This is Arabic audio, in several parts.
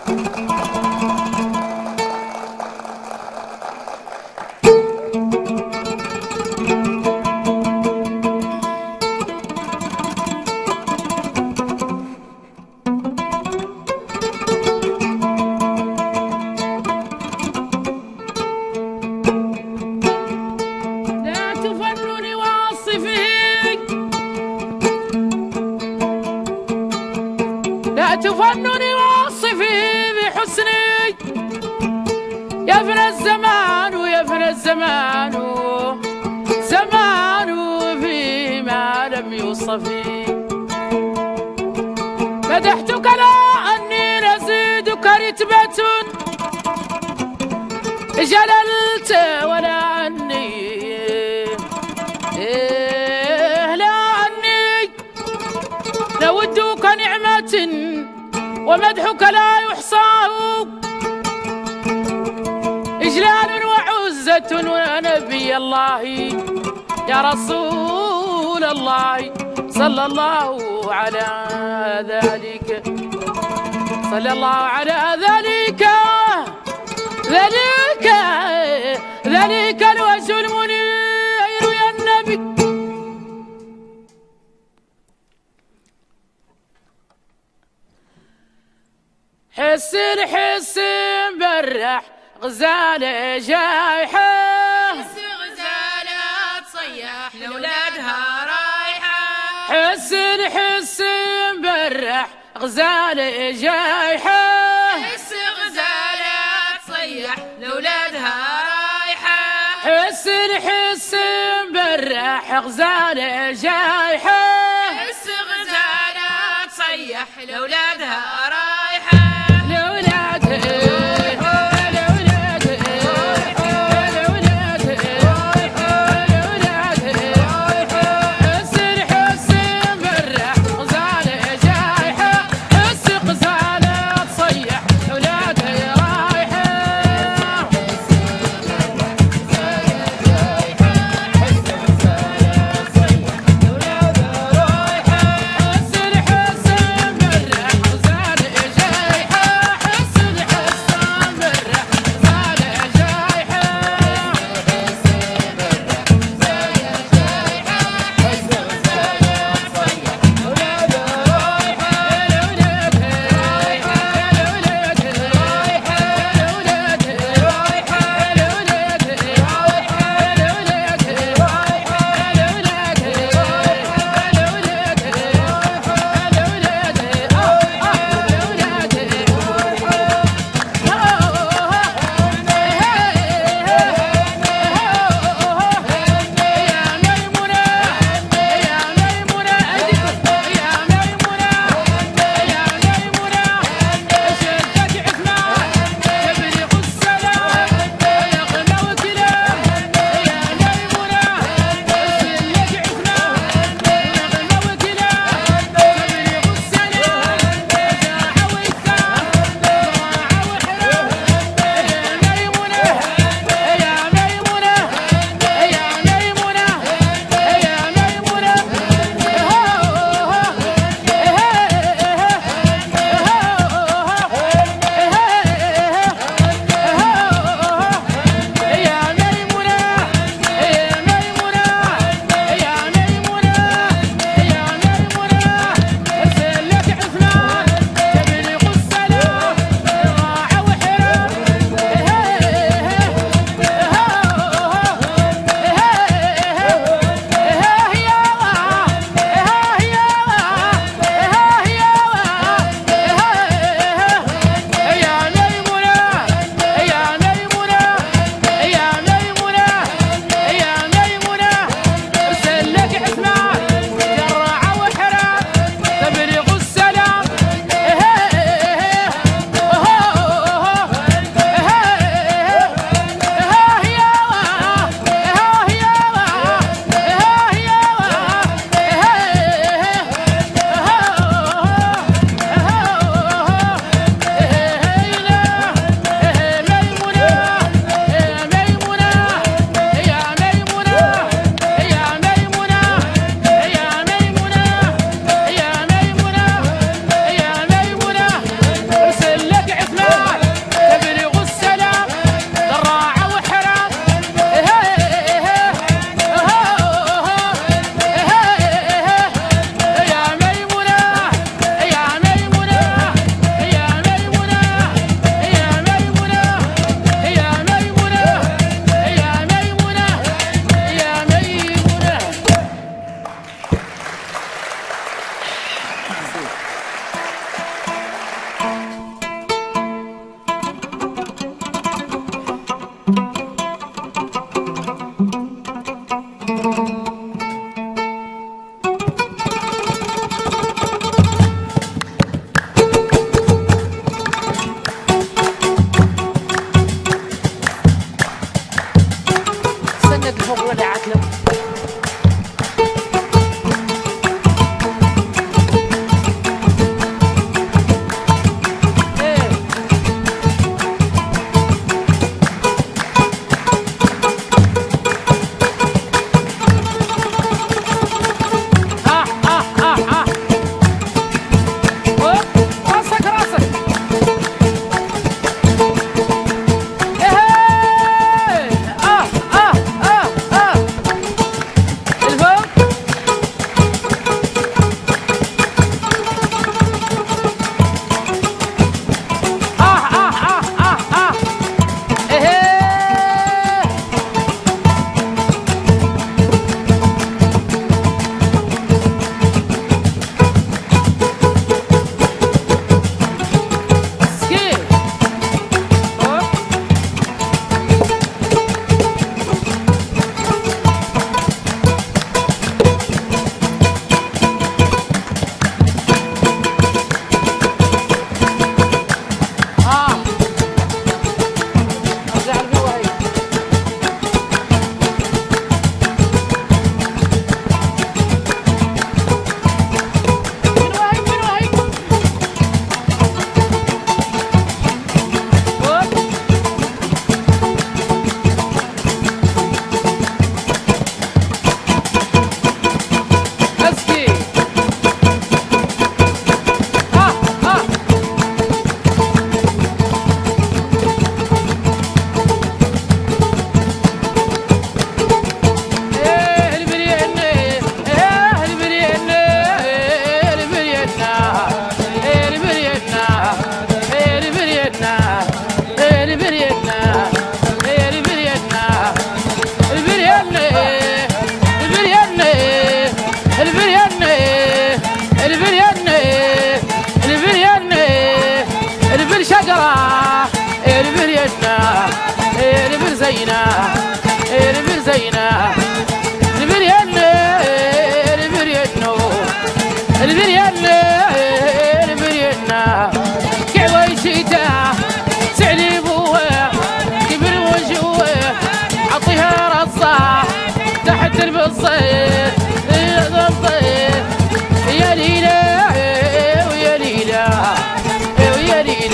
تفنني واصفي بحسني يفنى الزمان ويفنى الزمان زمان فيما لم يوصفي مدحتك لا أني نزيدك رتبة جللت ولا أني لا أني لودك نعمة ومدحك لا يحصاه إجلال وعزة ونبي الله يا رسول الله صلى الله على ذلك صلى الله على ذلك ذلك الوجه المنير يا النبي. حسن حسن برح غزالة جايحة حس غزالة تصيح لولادها رايحة حسن حسن برح غزالة جايحة حس غزالة تصيح لولادها رايحة حسن حسن برح غزالة جايحة حس غزالة تصيح لولادها رايحة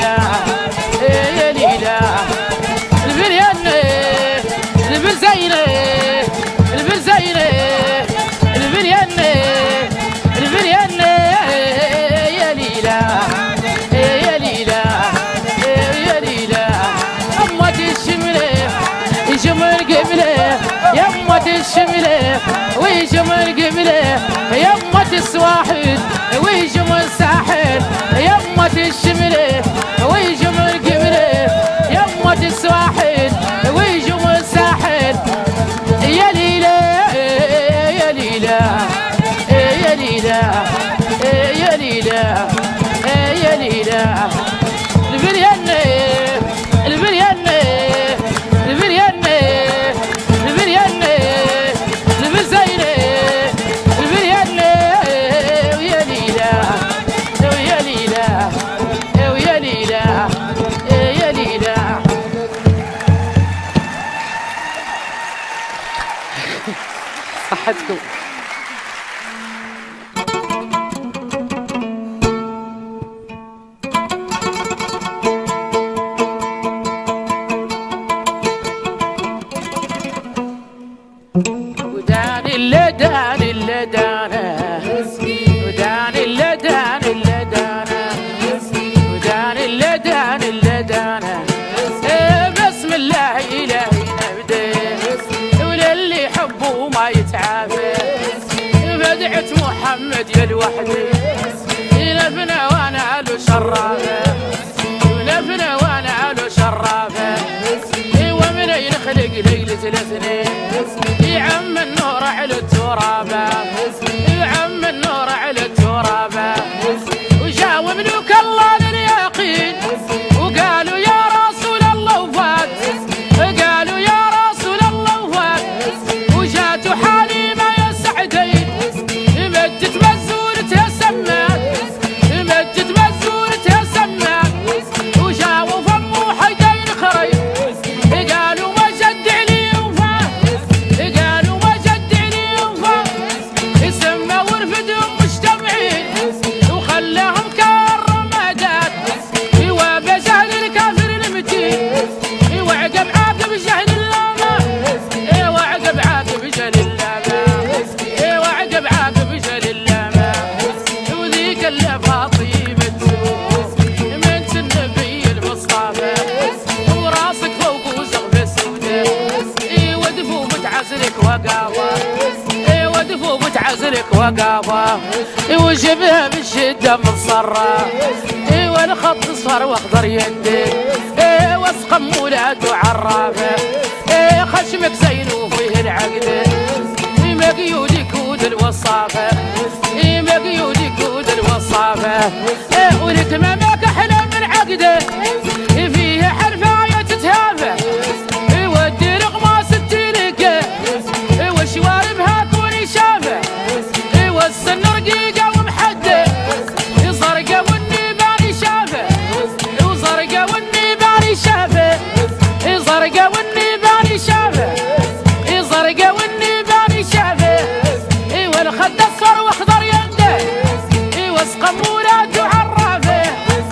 ليلى يا ليلى البريانة البرزينة البرزينة البريانة البريانة يا ليلى يا ليلى يا ليلى أمة الشملة يجمل قبله يا أمة الشملة ويجمل قبله يا أمة السواحل ويجمل ساحل يا أمة الشملة ويجمل قبله يا أمة السواحل ويجمل ساحل يا ليلى يا ليلى يا ليلى يا ليلى يا ليلى البريانة البريانة البريانة البريانة البرزينة البريانة ويا ليلى ويا ليلى ويا ليلى يا ليلى صحتكم ودان اللدان اللدانة ودان اللدان اللدانة ودان اللدان اللدانة بسم الله إلهي نبدأ وللي يحبه ما يتعافى بدعة محمد يا الوحدة يلفنا وانا على شرافة ولفنا وانا على شرافة ومن يخلق ليلة الاثنين يا عم النور على الترابة يا عم النور على الترابة وجاوا ملوك الله لليقين وقالوا يا رسول الله وفات قالوا يا رسول الله وفات وجات حليمة يا سعدين مدت مزورتها سمان مدت مزورتها سمان وجاوا فمو حيدين خريب قالوا وجد علي وفات قالوا وجد علي وفات سما ورفدهم مجتمعين وخلاهم كالرمادات وبجهل الكافر المتين وعقب عاقب جهل اللامة وعقب عاقب جهل اللامة وعقب عاقب جهل اللامة وذيك اللي فاطمة بنت النبي المصطفى وراسك فوق وزغبة سوداء ودفو بتعزلك وقافة ودفو بتعزلك وقافة وجبها بالشدة متصرة والخط اصفر واخضر يدك واسقم ولاد وعرافة خشمك زين وفيه العقدة مقيودك ود الوصافة مقيودك ود الوصافة ولكمامك احلى من عقده فيه حرفاية تتهافى ودي رقماس التلقى وشواربها كوني شافة والسن رقيقة ومحدة زرقة والنيباني شافة وزرقة والنيباني شافة زرقة والنيباني شافة زرقة والنيباني شافة والخد اصفر واخضر يده واسقم ولاد وعرافة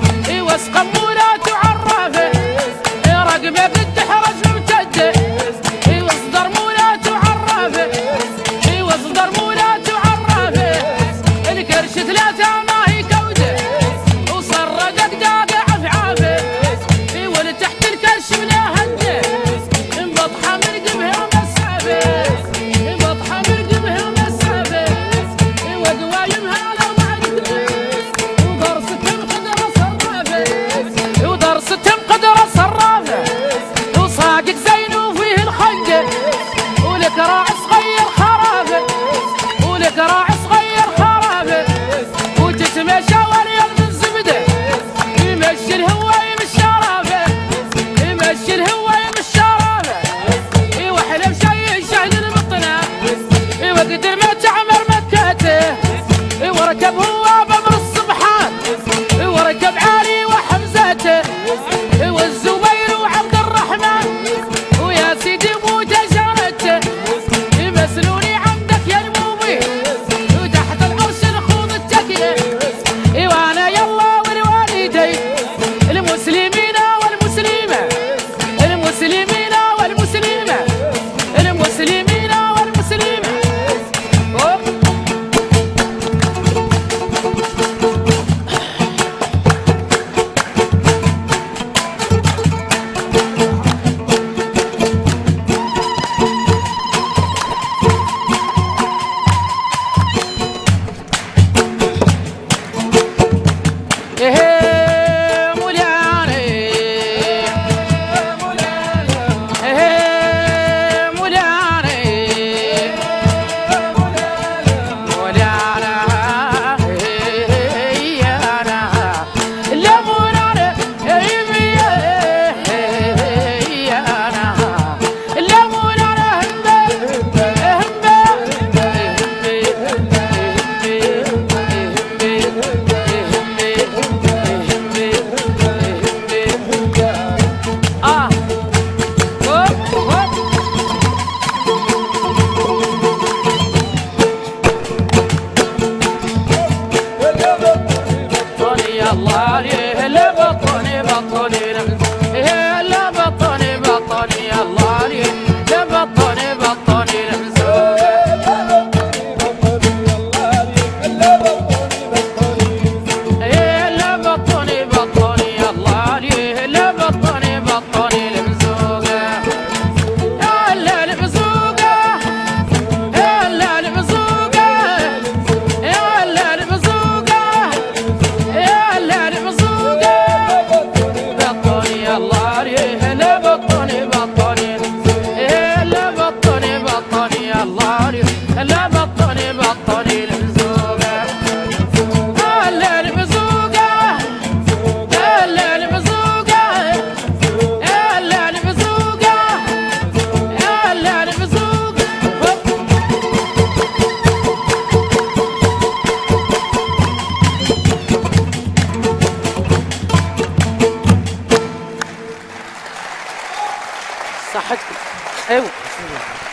صحتكم. ايوه